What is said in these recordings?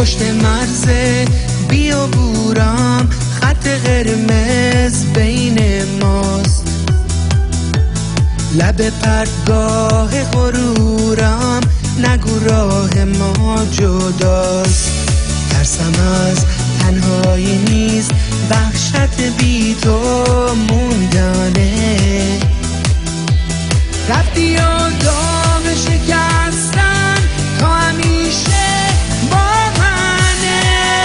پشت مرز بیابورم خط قرمز بین ماست، لب پرتگاه غرورم نگو راه ما جداست. ترسم از تنهایی نیست، وحشت بی تو موندنه. رفتی و داغ شکستن تا همیشه با منه.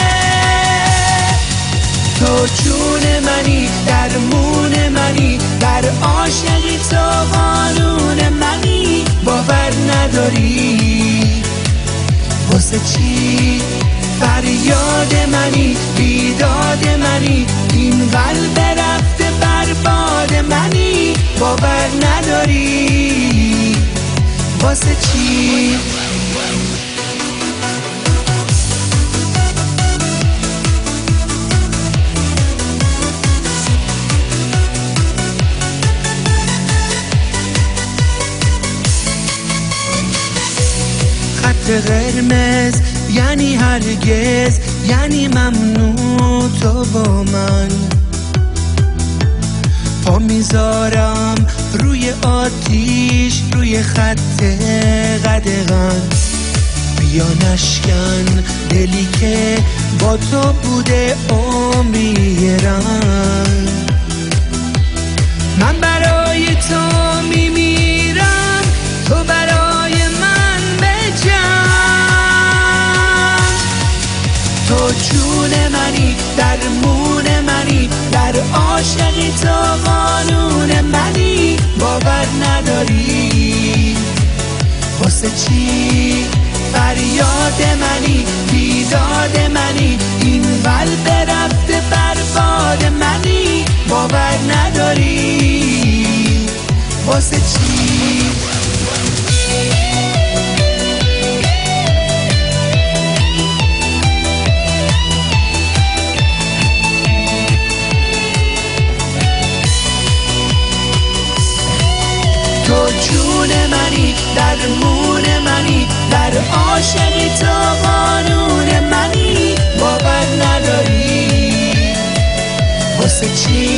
تو جون منی، درمون منی، در عاشقی تو قانون منی. باور نداری واسه چی فریاد منی، بیداد منی، این قلب رفته برباد منی. باور نداری واسه چی؟ خط قرمز یعنی هرگز، یعنی ممنوع تو با من. پا میذارم روی آتیش، روی خط قدغن. بیا نشکن دلی که با تو بوده عمری رنگ. من برای تو میمیرم، تو برای من بجنگ. تو جون منی، درمون منی، در عاشقی تو قانون منی. باور نداری واسه چی فریاد منی، بیداد منی، این قلب رفته برباد منی. باور نداری واسه چی؟ تو جون منی، درمون منی، در عاشقی تو قانون منی. باور نداری واسه چی